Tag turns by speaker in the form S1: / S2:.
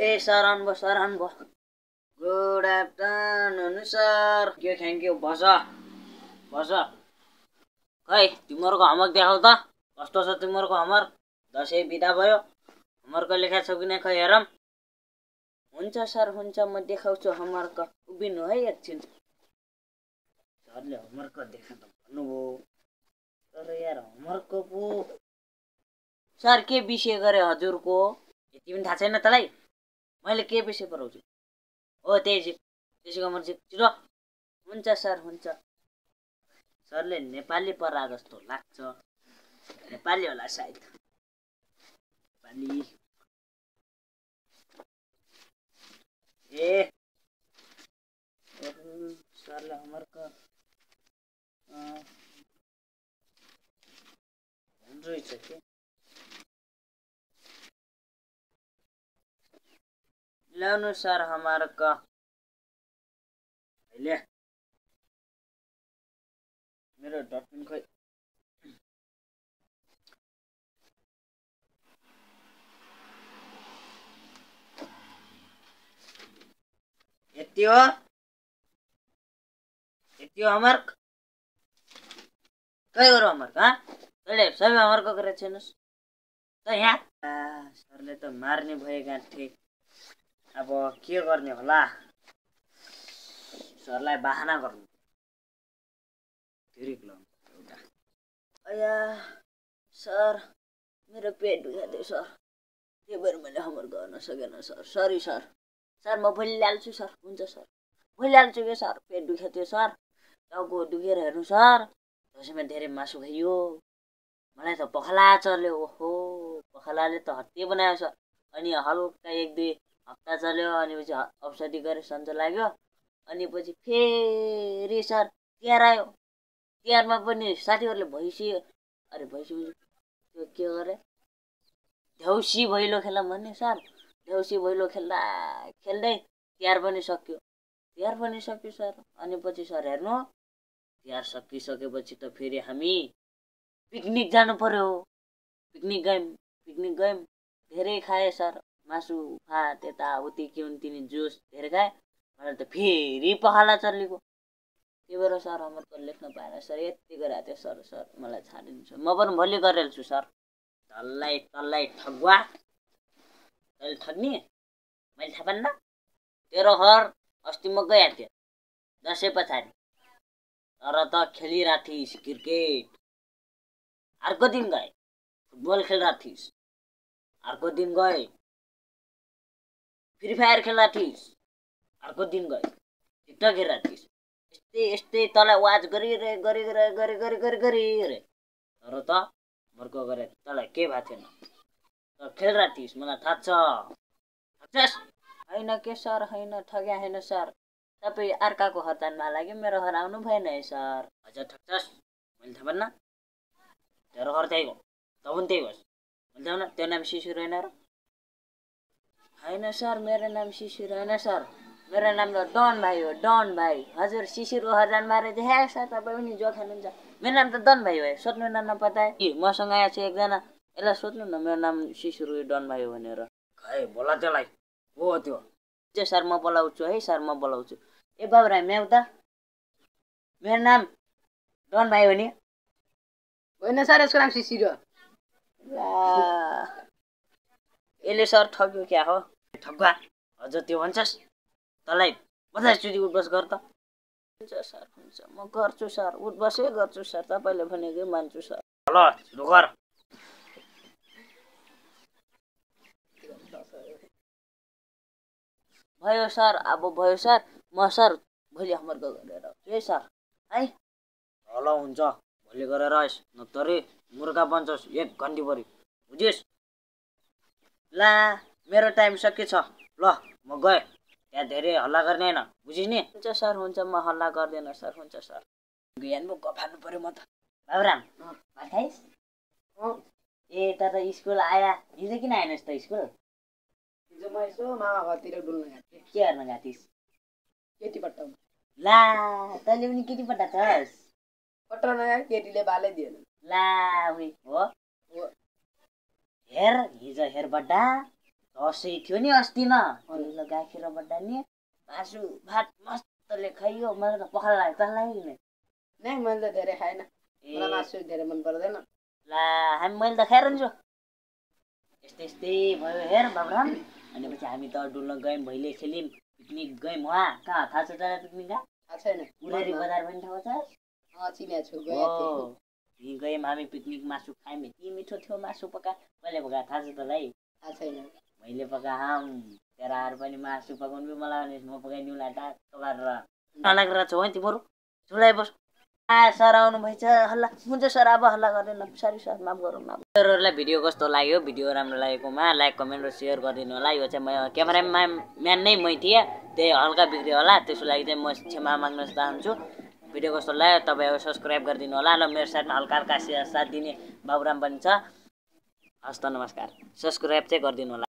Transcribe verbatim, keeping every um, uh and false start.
S1: ए sir आउनुभयो sir आउनुभयो good afternoon sir के थ्याङ्क यू बस बस खै तिमीहरूको होमवर्क देखाउ त कस्तो छ तिमीहरूको होमवर्क दसैँ बिदा भयो होमवर्क लेखा छ कि नै खै हेरौँ हुन्छ सर हुन्छ म देखाउँछु होमवर्क उभिनु है एकछिन सरले होमवर्क देखा त भन्नुभयो तर यार होमवर्क पो सर के विषय गरे हजुरको यति पनि थाहा छैन तँलाई मैले के विषय पढाउँछु हो त्यही त्यसैको मर्जी छिटो हुन्छ सर हुन्छ सरले नेपाली पढा जस्तो लाग्छ नेपाली होला सायद नेपाली ए सरले होमवर्क रहेछ के ल्याउनु सर होमवर्क ले मेरो डटपेन खोइ यति हो यति हो होमवर्क कहीँ गरौँ होमवर्क हाँ तैँले सबै होमवर्क गरेको छैनस् त यहाँ सरले त मार्ने भए गाँठे अब के गर्ने होला सरलाई बाहना गर्नु एउटा अया सर मेरो पेट दुखाइदियो सर त्यही भएर मैले होमवर्क गर्न सकेन सर सरी सर सर म भोलि ल्याल्छु सर हुन्छ सर भोलि ल्याल्छु कि सर पेट दुखाइदियो सर टाउको दुखेर हेर्नु सर दसैँमा धेरै मासु खाइयो मलाई त पखाला चल्यो ओहो पखालाले त हत्ते बनायो सर अनि हल्का एक दुई हप्ता चल्यो अनि पछि औषधि गरेर सन्चो लाग्यो अनि पछि फेरि सर तिहार आयो तिहारमा पनि साथीहरूले भैँसी अरे भैँसी त्यो के गरे देउसी भैलो खेलौँ भन्ने सर देउसी भैलो खेल्दा खेल्दै तिहार पनि सक्यो तिहार पनि सक्यो सर अनि पछि सर हेर्नु तिहार सकिसकेपछि त फेरि हामी पिकनिक जानु पर्यो पिकनिक गयौँ पिकनिक गयौँ धेरै खाएँ सर मासु भात यताउति के हुन् तिनी जुस धेरै खाएँ मलाई त फेरि पखाला चल्लेको त्यही भएर सर होमवर्क लेख्न पाएन सर यति गरेको थियो सर सर मलाई छाडिदिनु सर म पनि भोलि गरिहाल्छु सर तल्लाई तल्लाई ठगुवा तैँले ठग्ने मैले थाहा पान्न तेरो घर अस्ति म गइहाल्थ्यो थिएँ दसैँ पछाडि तर त खेलिरहेको थिइस् क्रिकेट अर्को दिन गए फुटबल खेलिरहेको थिइस् अर्को दिन गए फ्री फायर खेलिरहेको थिइस् अर्को दिन गए टिकटक हेरिरहेको थिइस् यस्तै यस्तै तँलाई वाच गरिरहे गरिरहे गरी गरी गरी गरिरहे तर त मर्को गरे तँलाई केही भएको थिएन त खेलिरहेको थिइस् मलाई थाहा छ ठग्छस् होइन के सर होइन ठग्या होइन सर तपाईँ अर्काको हतानमा लाग्यो मेरो घर आउनु भएन है सर हजुर ठग्छस् मैले थाहा पान्न तेरो घर त्यही हो त पनि त्यही होस् मैले थाहा त्यो नाम शिशिर होइन र होइन सर मेरो नाम शिशिर होइन सर मेरो नाम त डन भाइ हो डन भाइ हजुर शिशिरको घर जानुभएको रहेछ हे सर तपाईँ पनि जो खानुहुन्छ मेरो नाम त डन भाइ हो सोध्नु न नपताए कि मसँग आएको छ एकजना यसलाई सोध्नु न मेरो नाम शिशिर डन भाइ हो भनेर खै बोला त्यसलाई हो त्यो त्यो सर म बोलाउँछु है सर म बोलाउँछु ए बाबुराई म्याउ त मेरो नाम डन भाइ हो नि
S2: होइन सर यसको नाम शिशिर हो
S1: यसले सर ठग्यो क्या हो ठग्वा हजुर त्यो भन्छस् तँलाई पचासचोटि उठबस गर त हुन्छ सर हुन्छ म गर्छु सर उठबसै गर्छु सर तपाईँले भनेकै मान्छु सर ल छिटो गर भयो सर अब भयो सर म सर भोलि होमवर्क गरेर है सर है ल हुन्छ भोलि गरेर आइस् नत्तरी मुर्गा बन्छस् एक घन्टी पऱ्यो बुझिस् ला मेरो टाइम सकिएछ ल म गएँ त्यहाँ धेरै हल्ला गर्ने होइन बुझिस् नि हुन्छ सर हुन्छ म हल्ला गर्दैन सर हुन्छ सर बिहान पो गफार्नु पऱ्यो म त बाबुराम भात खाइस् ए त त स्कुल आया हिजो किन आएनस् त स्कुल
S2: हिजो म यसो मामा घरतिर डुल्न गएको थिएँ
S1: के गर्न गएको थिइस्
S2: केटी पट्टाउनु
S1: ला तैँले पनि केटी पठाएछस्
S2: पठाउन गएको केटीले बालै दिएन
S1: ला उही हो हेर हिजो हेर बड्डा दसैँ थियो नि अस्ति न ल गाखेर बड्डा नि मासु भात मस्तले खाइयो मलाई त पखाला लाग्यो तँ लाग्यो कि
S2: नै मैले त धेरै खाएन मलाई मासु धेरै मन पर्दैन
S1: ला हामी मैले त खाएर छु यस्तै यस्तै भयो हेर बाबुराम अनि पछि हामी त डुल्न गयौँ भैले खेल्यौँ पिकनिक गयौँ वहाँ कहाँ थाहा छ तँलाई पिकनिक कहाँ
S2: थाहा छैन
S1: उरेरी बजार पनि ठाउँ छ
S2: अँ चिनेको छु गएको थिएँ
S1: यहीँ गयौँ हामी पिकनिक मासु खायौँ यति मिठो थियो मासु पका कहिले पका थाहा छ तँलाई
S2: थाहा छैन
S1: मैले पकाएँ तेराहरू पनि मासु पकाउनु पनि मलाई भने म पकाइदिउँला टाक्क गरेर नलागेर छौ है तिमीहरू चुलाइ बस आ सर आउनु भएछ हल्ला हुन्छ सर अब हल्ला गर्दैन सरी सर माफ गरौँ माफ सरहरूलाई भिडियो कस्तो लाग्यो भिडियो राम्रो लागेकोमा लाइक कमेन्ट र सेयर गरिदिनु होला यो चाहिँ म क्यामेरामा म्यान नै मै थिएँ त्यही हल्का बिग्रियो होला त्यसको लागि चाहिँ म क्षमा माग्न चाहन्छु भिडियो कस्तो लाग्यो तपाईँहरू सब्सक्राइब गरिदिनु होला ल मेरो साथमा हल्का हल्का साथ दिने बाबुराम पनि छ हस् त नमस्कार सब्सक्राइब चाहिँ गरिदिनु होला